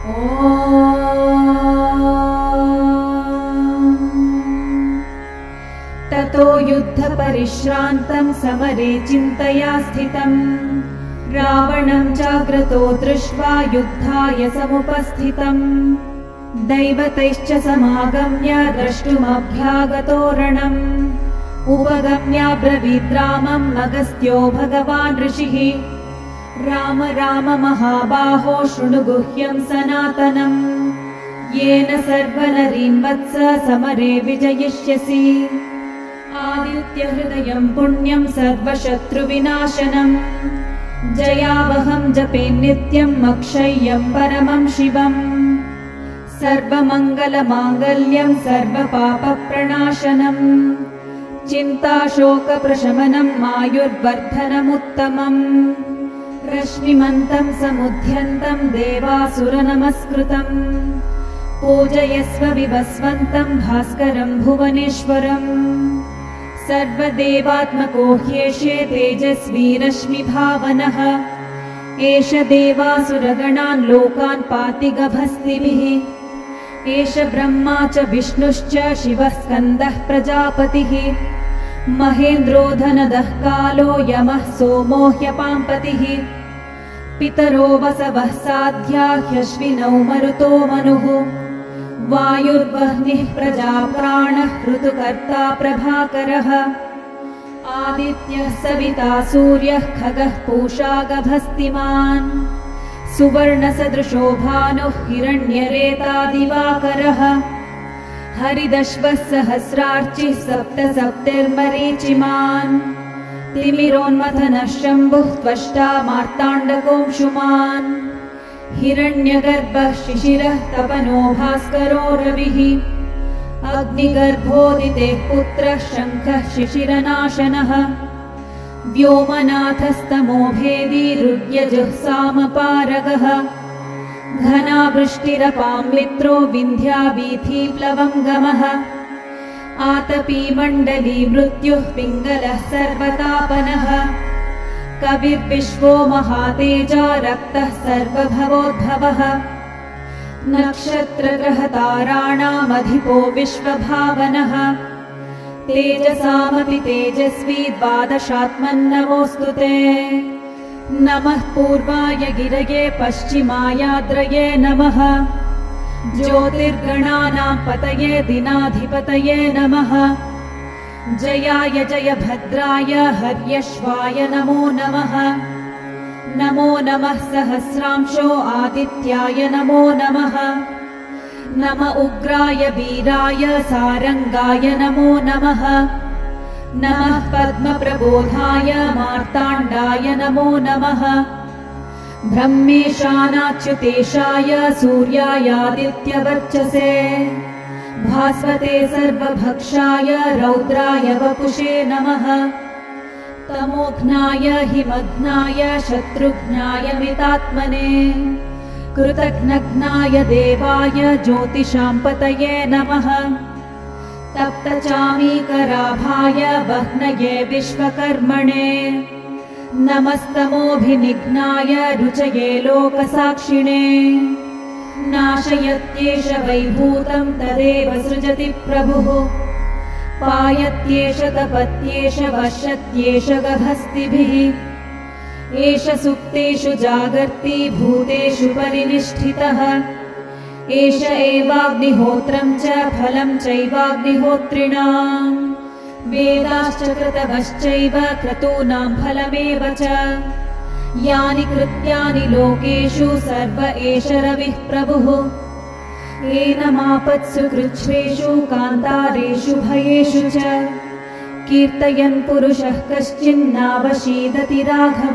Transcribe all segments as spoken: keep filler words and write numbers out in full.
ततो युद्धपरिश्रान्तं समरे चिन्तया स्थितं रावणं जाग्रतो दृष्ट्वा युद्धाय समुपस्थितम् दैवतैश्च समागम्य द्रष्टुमभ्यागतो रणम् उपगम्याब्रवीद् रामम् अगस्त्यो भगवान् ऋषिः राम राम महाबाहो शृणु गुह्यं सनातनम् येन सर्वनरीन् वत्स समरे विजयिष्यसि आदित्यहृदयं पुण्यं सर्वशत्रुविनाशनम् जयावहं जपे नित्यम् अक्षय्यं परमं शिवम् सर्वमङ्गलमाङ्गल्यं सर्वपापप्रणाशनम् चिन्ताशोकप्रशमनम् आयुर्वर्धनमुत्तमम् रश्मिमन्तं समुद्यन्तं देवासुरनमस्कृतम् पूजयस्व विवस्वन्तं भास्करं भुवनेश्वरम् सर्वदेवात्मको ह्येषे तेजस्वी रश्मिभावनः एष देवासुरगणान् लोकान् पाति गभस्तिभिः एष ब्रह्मा च विष्णुश्च शिवः स्कन्दः प्रजापतिः महेन्द्रो धनदः कालो यमः सोमो ह्यपाम्पतिः पितरो वसवः साध्या ह्यश्विनौ मरुतो मनुः वायुर्वह्निः प्रजाप्राणः ऋतुकर्ता प्रभाकरः आदित्यः सविता सूर्यः खगः पूषा गभस्तिमान् सुवर्णसदृशो भानुः हिरण्यरेता दिवाकरः हरिदश्वः सहस्रार्चिः सप्त सप्तिर्मरीचिमान् तिमिरोन्मथनः शम्भुः त्वष्टा मार्ताण्डकोऽंशुमान् हिरण्यगर्भः शिशिरः तपनो भास्करो रविः अग्निगर्भोदितेः पुत्रः शङ्खः शिशिरनाशनः व्योमनाथस्तमो भेदी रुद्यजुः सामपारगः घनावृष्टिरपां मित्रो विन्ध्यावीथीप्लवङ्गमः आतपी मण्डली मृत्युः पिङ्गलः सर्वतापनः कविर्विश्वो महातेजा रक्तः सर्वभवोद्भवः नक्षत्रग्रहताराणामधिपो विश्वभावनः तेजसामपि तेजस्वी द्वादशात्मन्नमोऽस्तु ते नमः पूर्वाय गिरये पश्चिमायाद्रये नमः ज्योतिर्गणानां पतये दिनाधिपतये नमः जयाय जय भद्राय हर्यश्वाय नमो नमः नमो नमः सहस्रांशो आदित्याय नमो नमः नम उग्राय वीराय सारंगाय नमो नमः नमः पद्मप्रबोधाय मार्ताण्डाय नमो नमः ब्रह्मेशानाच्युतेशाय सूर्यायादित्यवर्चसे भास्वते सर्वभक्षाय रौद्राय वपुषे नमः तमोघ्नाय हिमघ्नाय शत्रुघ्नाय मितात्मने कृतघ्नघ्नाय देवाय ज्योतिषां पतये नमः तप्तचामीकराभाय वह्नये विश्वकर्मणे नमस्तमोभिनिघ्नाय रुचये लोकसाक्षिणे नाशयत्येष वैभूतं तदेव सृजति प्रभुः पायत्येष तपत्येष वश्यत्येष गभस्तिभिः एष सुप्तेषु जागर्ति भूतेषु परिनिष्ठितः एष एवाग्निहोत्रं च फलं चैवाग्निहोत्रिणाम् वेदाश्च क्रतवश्चैव क्रतूनां फलमेव च यानि कृत्यानि लोकेषु सर्व एष रविः प्रभुः एनमापत्सु कृच्छ्रेषु कान्तारेषु भयेषु च कीर्तयन् पुरुषः कश्चिन्नावशीदति राघव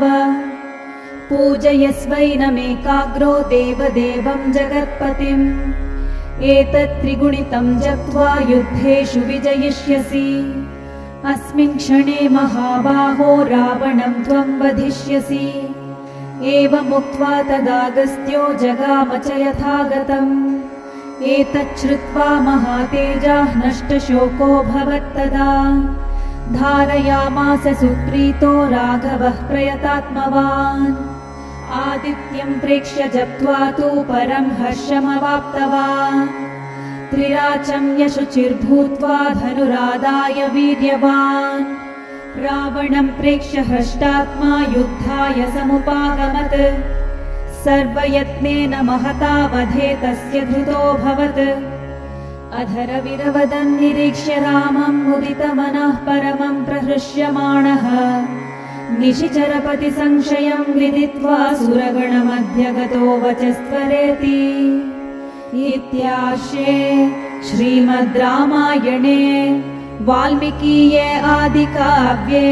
पूजयस्वैनमेकाग्रो देवदेवं जगत्पतिम् एतत् त्रिगुणितं जप्त्वा युद्धेषु विजयिष्यसि अस्मिन् क्षणे महाबाहो रावणं त्वं वधिष्यसि एवमुक्त्वा तदागस्त्यो जगाम च यथागतम् एतच्छ्रुत्वा महातेजाः नष्टशोको भवत्तदा धारयामास सुप्रीतो राघवः प्रयतात्मवान् आदित्यं प्रेक्ष्य जप्त्वा तु परं हर्षमवाप्तवान् त्रिराचम्य शुचिर्भूत्वा धनुरादाय वीर्यवान् रावणं प्रेक्ष्य हृष्टात्मा युद्धाय समुपागमत् सर्वयत्नेन महता वधे तस्य धृतोऽभवत् अधरविरवदन् निरीक्ष्य रामं मुदितमनः परमं प्रहृष्यमाणः निशिचरपति संशयं विदित्वा सुरगणमध्यगतो वचस्त्वरेति इत्यार्षे श्रीमद् रामायणे वाल्मीकीये आदिकाव्ये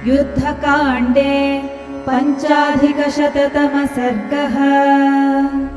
युद्धकाण्डे पञ्चाधिकशततमः सर्गः।